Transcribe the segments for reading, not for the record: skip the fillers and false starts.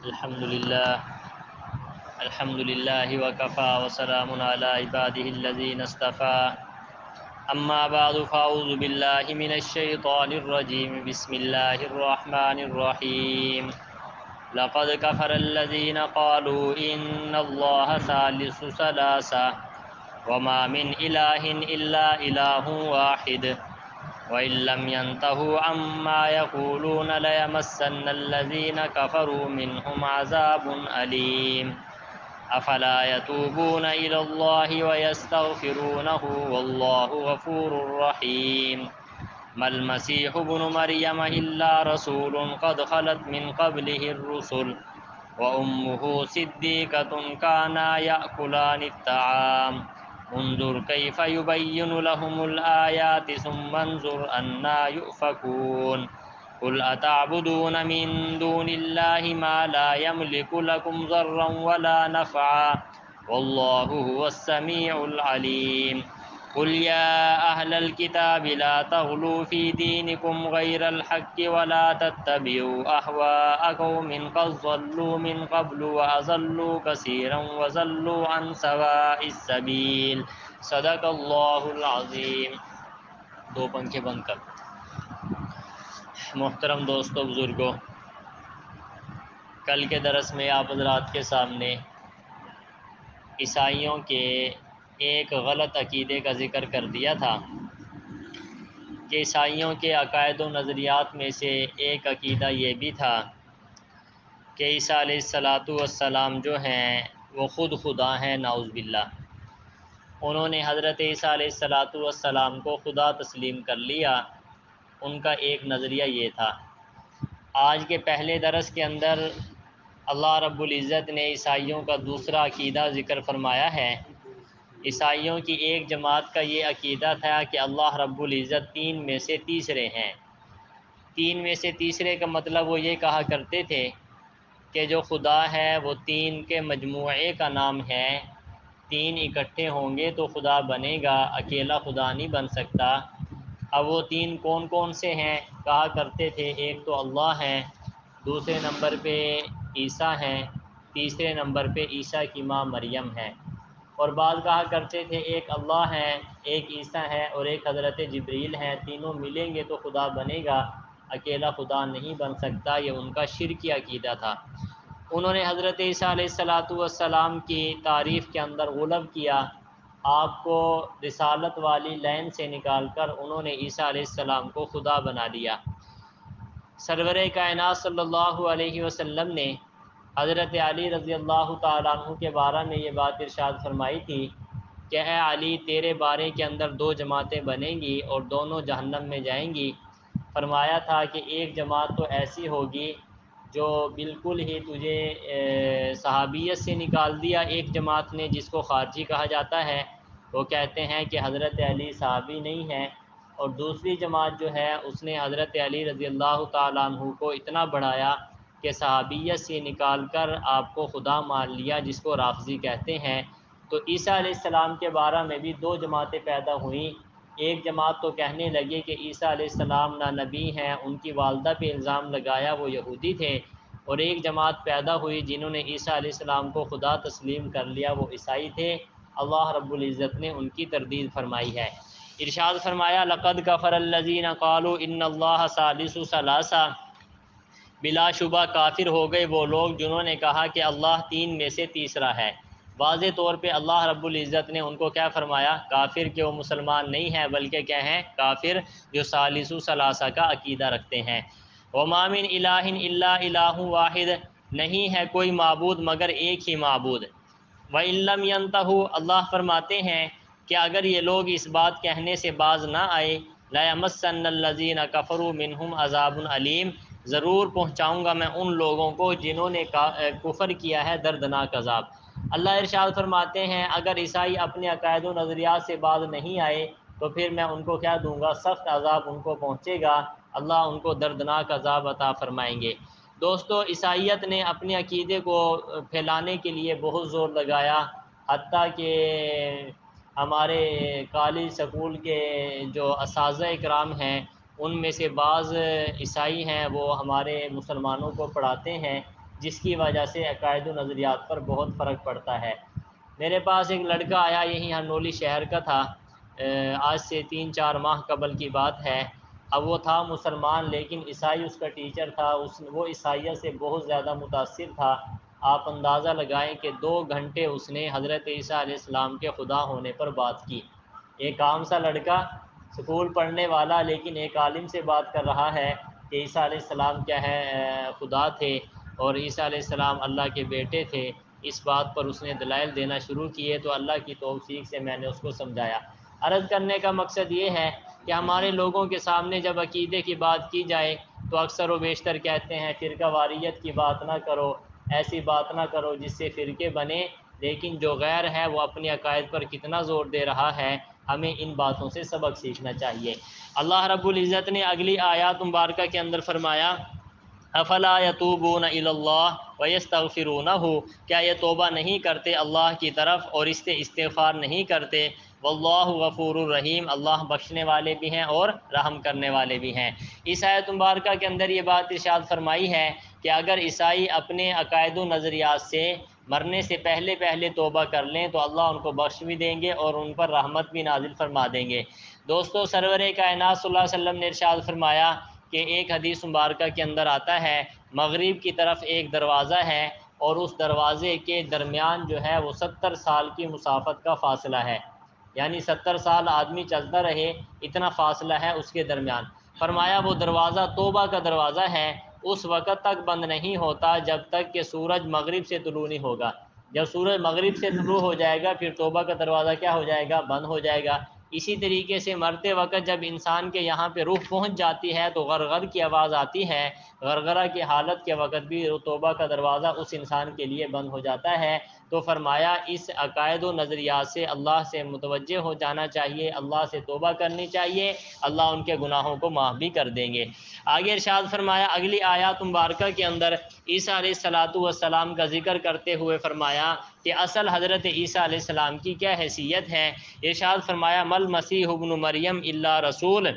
الحمد للہ وکفا وسلام علی عباده الذین اصطفى اما بعد فاعوذ باللہ من الشیطان الرجیم بسم اللہ الرحمن الرحیم لقد كفر الذين قالوا ان اللہ ثالث ثلاثة وما من إله إلا إله واحد وإن لم ينتهوا عما يقولون ليمسن الذين كفروا منهم عذاب أليم أفلا يتوبون إلى الله ويستغفرونه والله غفور رحيم ما المسيح ابن مريم إلا رسول قد خلت من قبله الرسل وأمه صديقة كانا يأكلان الطعام انظر كيف يبين لهم الآيات ثم انظر أنى يؤفكون قل أتعبدون من دون الله ما لا يملك لكم ضرا ولا نفعا والله هو السميع العليم قل يا أهل الكتاب لا تغلوا في دينكم غير الحق ولا تتبعوا أهواء قوم قد ضلوا من قبل وأضلوا كثيرا وضلوا عن سواء السبيل صدق اللہ العظیم۔ دو پنکھے بند کر۔ محترم دوستو بزرگوں، کل کے درس میں آپ حضرات کے سامنے عیسائیوں کے ایک غلط عقیدے کا ذکر کر دیا تھا کہ عیسائیوں کے عقائد و نظریات میں سے ایک عقیدہ یہ بھی تھا کہ عیسیٰ علیہ السلام جو ہیں وہ خود خدا ہیں، نعوذ باللہ۔ انہوں نے حضرت عیسیٰ علیہ السلام کو خدا تسلیم کر لیا، ان کا ایک نظریہ یہ تھا۔ آج کے پہلے درس کے اندر اللہ رب العزت نے عیسائیوں کا دوسرا عقیدہ ذکر فرمایا ہے۔ عیسائیوں کی ایک جماعت کا یہ عقیدہ تھا کہ اللہ رب العزت تین میں سے تیسرے ہیں۔ تین میں سے تیسرے کا مطلب وہ یہ کہا کرتے تھے کہ جو خدا ہے وہ تین کے مجموعے کا نام ہے، تین اکٹھے ہوں گے تو خدا بنے گا، اکیلا خدا نہیں بن سکتا۔ اب وہ تین کون کون سے ہیں کہا کرتے تھے، ایک تو اللہ ہیں، دوسرے نمبر پہ عیسیٰ ہیں، تیسرے نمبر پہ عیسیٰ کی ماں مریم ہے۔ اور بعض کہا کرتے تھے ایک اللہ ہے، ایک عیسیٰ ہے اور ایک حضرت جبریل ہیں، تینوں ملیں گے تو خدا بنے گا، اکیلا خدا نہیں بن سکتا۔ یہ ان کا شرکی عقیدہ تھا۔ انہوں نے حضرت عیسیٰ علیہ السلام کی تعریف کے اندر غلب کیا، آپ کو رسالت والی لائن سے نکال کر انہوں نے عیسیٰ علیہ السلام کو خدا بنا لیا۔ سرور کائنات صلی اللہ علیہ وسلم نے حضرت علی رضی اللہ تعالیٰ عنہ کے بارے میں یہ بات ارشاد فرمائی تھی کہ اے علی، تیرے بارے کے اندر دو جماعتیں بنیں گی اور دونوں جہنم میں جائیں گی۔ فرمایا تھا کہ ایک جماعت تو ایسی ہوگی جو بالکل ہی تجھے صحابیت سے نکال دیا، ایک جماعت نے جس کو خارجی کہا جاتا ہے، وہ کہتے ہیں کہ حضرت علی صحابی نہیں ہیں، اور دوسری جماعت جو ہے اس نے حضرت علی رضی اللہ تعالیٰ عنہ کو اتنا بڑھایا کہ صحابیت سے نکال کر آپ کو خدا مان لیا، جس کو رافضی کہتے ہیں۔ تو عیسیٰ علیہ السلام کے بارے میں بھی دو جماعتیں پیدا ہوئیں۔ ایک جماعت تو کہنے لگے کہ عیسیٰ علیہ السلام نہ نبی ہیں، ان کی والدہ پہ الزام لگایا، وہ یہودی تھے۔ اور ایک جماعت پیدا ہوئی جنہوں نے عیسیٰ علیہ السلام کو خدا تسلیم کر لیا، وہ عیسائی تھے۔ اللہ رب العزت نے ان کی تردید فرمائی ہے۔ ارشاد فرمایا لقد کفر الذین قالوا ان اللہ ثالث ثلاثہ، بلا شبہ کافر ہو گئے وہ لوگ جنہوں نے کہا کہ اللہ تین میں سے تیسرا ہے۔ واضح طور پہ اللہ رب العزت نے ان کو کیا فرمایا؟ کافر، کہ وہ مسلمان نہیں ہیں بلکہ کیا ہیں؟ کافر، جو ثالث ثلاثہ کا عقیدہ رکھتے ہیں۔ وما من الہ الا الہ واحد، نہیں ہے کوئی معبود مگر ایک ہی معبود۔ وَإِن لَّمْ يَنْتَهُوا، اللہ فرماتے ہیں کہ اگر یہ لوگ اس بات کہنے سے باز نہ آئے، لَيَمَسَّنَّ الَّذِينَ كَفَرُوا مِنْهُمْ عَذَابٌ أَلِيمٌ، ضرور پہنچاؤں گا میں ان لوگوں کو جنہوں نے کفر کیا ہے دردناک عذاب۔ اللہ ارشاد فرماتے ہیں اگر عیسائی اپنے عقائد و نظریات سے باز نہیں آئے تو پھر میں ان کو کیا دوں گا؟ سخت عذاب ان کو پہنچے گا، اللہ ان کو دردناک عذاب عطا فرمائیں گے۔ دوستو، عیسائیت نے اپنے عقیدے کو پھیلانے کے لیے بہت زور لگایا، حتیٰ کہ ہمارے کالج سکول کے جو اساتذہ اکرام ہیں ان میں سے بعض عیسائی ہیں، وہ ہمارے مسلمانوں کو پڑھاتے ہیں جس کی وجہ سے عقائد و نظریات پر بہت فرق پڑتا ہے۔ میرے پاس ایک لڑکا آیا، یہی ہرنولی شہر کا تھا، آج سے 3-4 ماہ قبل کی بات ہے۔ اب وہ تھا مسلمان لیکن عیسائی اس کا ٹیچر تھا، وہ عیسائیت سے بہت زیادہ متاثر تھا۔ آپ اندازہ لگائیں کہ 2 گھنٹے اس نے حضرت عیسیٰ علیہ السلام کے خدا ہونے پر بات کی۔ ایک عام سا لڑکا، سکول پڑھنے والا، لیکن ایک عالم سے بات کر رہا ہے کہ عیسیٰ علیہ السلام کیا ہے، خدا تھے اور عیسیٰ علیہ السلام اللہ کے بیٹے تھے۔ اس بات پر اس نے دلائل دینا شروع کیے تو اللہ کی توفیق سے میں نے اس کو سمجھایا۔ عرض کرنے کا مقصد یہ ہے کہ ہمارے لوگوں کے سامنے جب عقیدے کی بات کی جائے تو اکثر و بیشتر کہتے ہیں فرقہ واریت کی بات نہ کرو، ایسی بات نہ کرو جس سے فرقے بنے، لیکن جو غیر ہے وہ اپنے عقائد پر کتنا زور دے رہا ہے، ہمیں ان باتوں سے سبق سیکھنا چاہیے۔ اللہ رب العزت نے اگلی آیات مبارکہ کے اندر فرمایا افلا یتوبون الی اللہ ویستغفرونہ، کیا یہ توبہ نہیں کرتے اللہ کی طرف اور اس سے استغفار نہیں کرتے؟ واللہ غفور الرحیم، اللہ بخشنے والے بھی ہیں اور رحم کرنے والے بھی ہیں۔ اس آیت مبارکہ کے اندر یہ بات ارشاد فرمائی ہے کہ اگر عیسائی اپنے عقائد و نظریات سے مرنے سے پہلے توبہ کر لیں تو اللہ ان کو بخش بھی دیں گے اور ان پر رحمت بھی نازل فرما دیں گے۔ دوستو، سرور کائنات صلی اللہ علیہ وسلم نے ارشاد فرمایا کہ ایک حدیث مبارکہ کے اندر آتا ہے مغرب کی طرف ایک دروازہ ہے اور اس دروازے کے درمیان جو ہے وہ 70 سال کی مسافت کا فاصلہ ہے، یعنی 70 سال آدمی چلتا رہے اتنا فاصلہ ہے اس کے درمیان۔ فرمایا وہ دروازہ توبہ کا دروازہ ہے، اس وقت تک بند نہیں ہوتا جب تک کہ سورج مغرب سے طلوع نہیں ہوگا۔ جب سورج مغرب سے طلوع ہو جائے گا پھر توبہ کا دروازہ کیا ہو جائے گا؟ بند ہو جائے گا۔ اسی طریقے سے مرتے وقت جب انسان کے یہاں پہ روح پہنچ جاتی ہے تو غرغر کی آواز آتی ہے، غرغرہ کی حالت کے وقت بھی توبہ کا دروازہ اس انسان کے لیے بند ہو جاتا ہے۔ تو فرمایا اس عقائد و نظریات سے اللہ سے متوجہ ہو جانا چاہیے، اللہ سے توبہ کرنی چاہیے، اللہ ان کے گناہوں کو معاف بھی کر دیں گے۔ آگے ارشاد فرمایا اگلی آیات مبارکہ کے اندر عیسیٰ علیہ السلام کا ذکر کرتے ہوئے فرمایا کہ اصل حضرت عیسیٰ علیہ السلام کی کیا حیثیت ہے۔ ارشاد فرمایا مل مسیح ابن مریم الا رسول،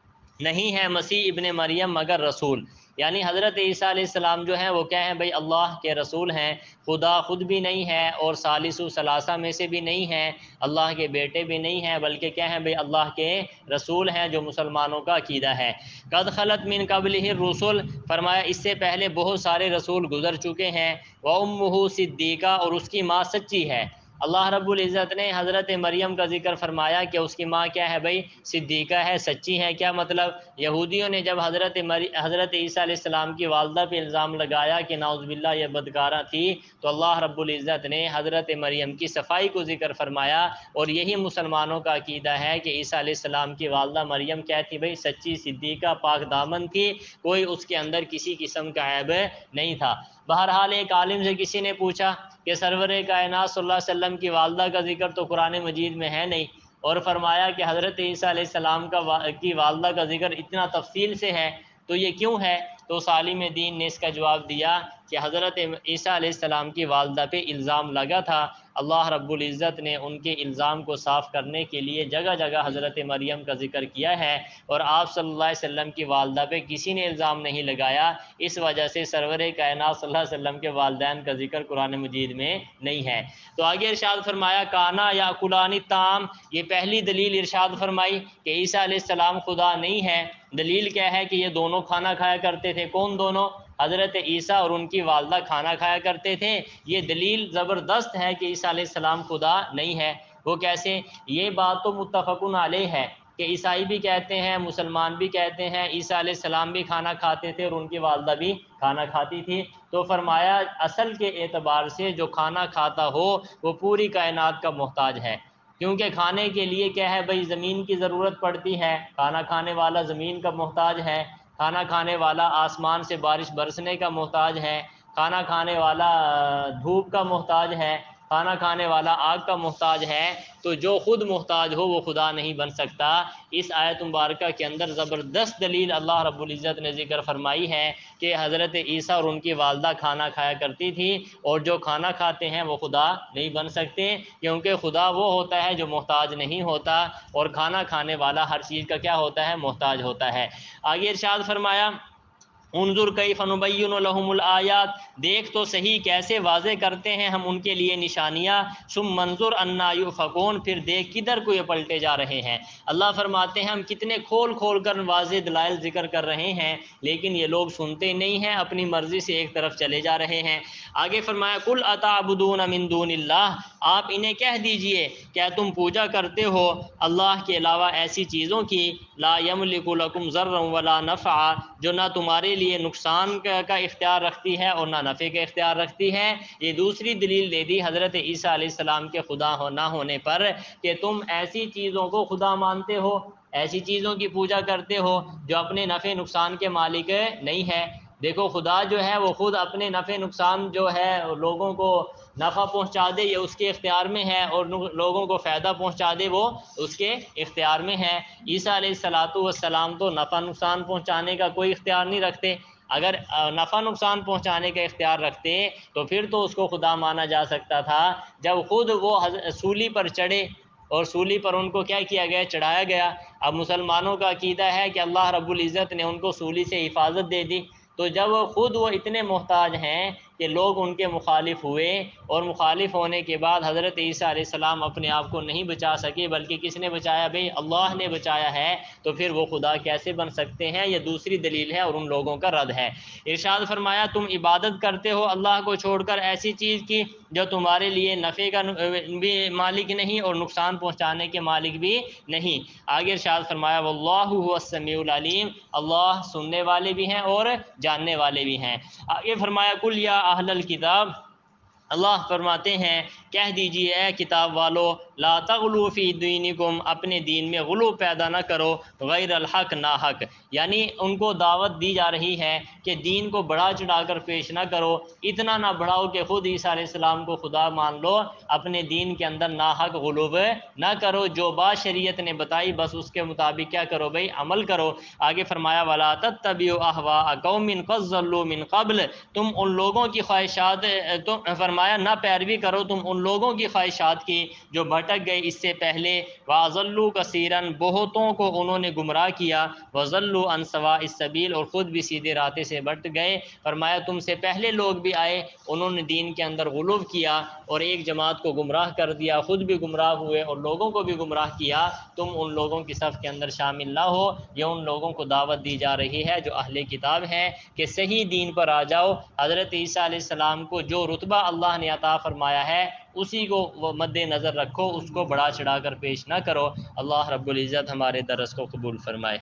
نہیں ہے مسیح ابن مریم مگر رسول، یعنی حضرت عیسیٰ علیہ السلام جو ہیں وہ کیا ہیں بھئی؟ اللہ کے رسول ہیں، خدا خود بھی نہیں ہے اور ثالث ثلاثہ میں سے بھی نہیں ہیں، اللہ کے بیٹے بھی نہیں ہیں، بلکہ کیا ہیں بھئی؟ اللہ کے رسول ہیں، جو مسلمانوں کا عقیدہ ہے۔ قد خلت من قبلہ الرسل، فرمایا اس سے پہلے بہت سارے رسول گزر چکے ہیں، وامہ صدیقہ، اور اس کی ماں سچی ہے۔ اللہ رب العزت نے حضرت مریم کا ذکر فرمایا کہ اس کی ماں کیا ہے بھئی؟ صدیقہ ہے، سچی ہے۔ کیا مطلب؟ یہودیوں نے جب حضرت عیسیٰ علیہ السلام کی والدہ پہ الزام لگایا کہ نعوذ باللہ یہ بدکارہ تھی، تو اللہ رب العزت نے حضرت مریم کی صفائی کو ذکر فرمایا، اور یہی مسلمانوں کا عقیدہ ہے کہ عیسیٰ علیہ السلام کی والدہ مریم کیا تھی بھئی؟ سچی، صدیقہ، پاک دامن تھی، کوئی اس کے اندر کسی قسم کا عیب نہیں تھا۔ بہرحال ایک عالم سے کسی نے پوچھا کہ سرور کائنات صلی اللہ علیہ وسلم کی والدہ کا ذکر تو قرآن مجید میں ہے نہیں، اور فرمایا کہ حضرت عیسیٰ علیہ السلام کی والدہ کا ذکر اتنا تفصیل سے ہے، تو یہ کیوں ہے؟ تو عالم دین نے اس کا جواب دیا کہ حضرت عیسیٰ علیہ السلام کی والدہ پہ الزام لگا تھا، اللہ رب العزت نے ان کے الزام کو صاف کرنے کے لیے جگہ جگہ حضرت مریم کا ذکر کیا ہے، اور آپ صلی اللہ علیہ وسلم کی والدہ پہ کسی نے الزام نہیں لگایا، اس وجہ سے سرور کائنات صلی اللہ علیہ وسلم کے والدین کا ذکر قرآن مجید میں نہیں ہے۔ تو آگے ارشاد فرمایا کانا یاکلان الطعام، یہ پہلی دلیل ارشاد فرمائی کہ عیسیٰ علیہ السلام خدا نہیں ہے۔ دلیل کیا ہے کہ یہ دونوں کھانا کھایا کرتے تھے۔ کون دونوں؟ حضرت عیسیٰ اور ان کی والدہ کھانا کھایا کرتے تھے۔ یہ دلیل زبردست ہے کہ عیسیٰ علیہ السلام خدا نہیں ہے۔ وہ کیسے؟ یہ بات تو متفقن علیہ ہے کہ عیسائی بھی کہتے ہیں، مسلمان بھی کہتے ہیں عیسیٰ علیہ السلام بھی کھانا کھاتے تھے اور ان کی والدہ بھی کھانا کھاتی تھی۔ تو فرمایا اصل کے اعتبار سے جو کھانا کھاتا ہو وہ پوری کائنات کا محتاج ہے، کیونکہ کھانے کے لیے کیا ہے بھئی؟ زمین کی ضرورت پڑتی ہے، کھانا کھانے والا زمین کا محتاج ہے، کھانا کھانے والا آسمان سے بارش برسنے کا محتاج ہے، کھانا کھانے والا دھوپ کا محتاج ہے، کھانا کھانے والا آگ کا محتاج ہے۔ تو جو خود محتاج ہو وہ خدا نہیں بن سکتا۔ اس آیت مبارکہ کے اندر زبردست دلیل اللہ رب العزت نے ذکر فرمائی ہے کہ حضرت عیسیٰ اور ان کی والدہ کھانا کھایا کرتی تھی، اور جو کھانا کھاتے ہیں وہ خدا نہیں بن سکتے، کیونکہ خدا وہ ہوتا ہے جو محتاج نہیں ہوتا، اور کھانا کھانے والا ہر چیز کا کیا ہوتا ہے؟ محتاج ہوتا ہے۔ آگے ارشاد فرمایا انظر کیف نبین لہم الآیات، دیکھ تو صحیح کیسے واضح کرتے ہیں ہم ان کے لیے نشانیاں، ثم منظر انا یؤفکون، پھر دیکھ کدھر کو یہ پلٹے جا رہے ہیں۔ اللہ فرماتے ہیں ہم کتنے کھول کھول کر واضح دلائل ذکر کر رہے ہیں، لیکن یہ لوگ سنتے نہیں ہیں، اپنی مرضی سے ایک طرف چلے جا رہے ہیں۔ آگے فرمایا قل اتعبدون من دون اللہ، آپ انہیں کہہ دیجئے کیا تم پوجا کرتے ہو اللہ کے علاوہ ایسی چیزوں کی، لا یملک لکم ضرا ولا نفعا، جو نہ تمہارے لیے نقصان کا اختیار رکھتی ہے اور نہ نفع کا اختیار رکھتی ہے۔ یہ دوسری دلیل دے دی حضرت عیسیٰ علیہ السلام کے خدا نہ ہونے پر کہ تم ایسی چیزوں کو خدا مانتے ہو، ایسی چیزوں کی پوجا کرتے ہو جو اپنے نفع نقصان کے مالک نہیں ہے۔ دیکھو خدا جو ہے وہ خود اپنے نفع نقصان جو ہے لوگوں کو نفع پہنچا دے یہ اس کے اختیار میں ہے، اور لوگوں کو فائدہ پہنچا دے وہ اس کے اختیار میں ہے۔ عیسیٰ علیہ السلام تو نفع نقصان پہنچانے کا کوئی اختیار نہیں رکھتے۔ اگر نفع نقصان پہنچانے کا اختیار رکھتے تو پھر تو اس کو خدا مانا جا سکتا تھا، جب خود وہ سولی پر چڑھے اور سولی پر ان کو کیا کیا گیا، چڑھایا گیا۔ اب مسلمانوں کا عقیدہ ہے کہ اللہ رب العزت نے ان کو سولی سے حفاظت دے دی، تو جب خود وہ اتنے محتاج ہیں کہ لوگ ان کے مخالف ہوئے، اور مخالف ہونے کے بعد حضرت عیسیٰ علیہ السلام اپنے آپ کو نہیں بچا سکے بلکہ کس نے بچایا بھئی، اللہ نے بچایا ہے، تو پھر وہ خدا کیسے بن سکتے ہیں؟ یہ دوسری دلیل ہے اور ان لوگوں کا رد ہے۔ ارشاد فرمایا تم عبادت کرتے ہو اللہ کو چھوڑ کر ایسی چیز کی جو تمہارے لیے نفع کا بھی مالک نہیں اور نقصان پہنچانے کے مالک بھی نہیں۔ آگے ارشاد فرمایا واللہ هو السمیع العلیم، اللہ سننے والے بھی ہیں اور جاننے والے بھی ہیں۔ آگے فرمایا قل یا اہل الکتاب، اللہ فرماتے ہیں کہہ دیجیے اے کتاب والو، لا تغلو فی دینکم، اپنے دین میں غلو پیدا نہ کرو، غیر الحق، ناحق، یعنی ان کو دعوت دی جا رہی ہے کہ دین کو بڑھا چڑھا کر پیش نہ کرو، اتنا نہ بڑھاؤ کہ خود عیسیٰ علیہ السلام کو خدا مان لو، اپنے دین کے اندر ناحق غلو نہ کرو، جو بات شریعت نے بتائی بس اس کے مطابق کیا کرو بھئی، عمل کرو۔ آگے فرمایا ولا تتبعوا اهواء قوم قد ضلوا من قبل، تم ان لوگوں کی خواہشات، فرمایا نہ پیروی کرو تم ان لوگوں کی خواہشات کی جو بھٹک گئے اس سے پہلے، وَأَضَلُّوا كَثِيرًا، بہتوں کو انہوں نے گمراہ کیا، وَضَلُّوا عَنْ سَوَاءِ السَّبِيلِ، اور خود بھی سیدھے راستے سے بٹ گئے۔ فرمایا تم سے پہلے لوگ بھی آئے، انہوں نے دین کے اندر غلو کیا اور ایک جماعت کو گمراہ کر دیا، خود بھی گمراہ ہوئے اور لوگوں کو بھی گمراہ کیا، تم ان لوگوں کی صف کے اندر شامل نہ ہو۔ یہ ان لوگوں کو دعوت دی جا رہی ہے جو اہل کتاب ہیں کہ صحیح دین پر آ جاؤ، حضرت عیسیٰ علیہ السلام کو جو رتبہ اللہ نے عطا فرمایا ہے اسی کو مد نظر رکھو، اس کو بڑھا چڑھا کر پیش نہ کرو۔ اللہ رب العزت ہمارے درس کو قبول فرمائے۔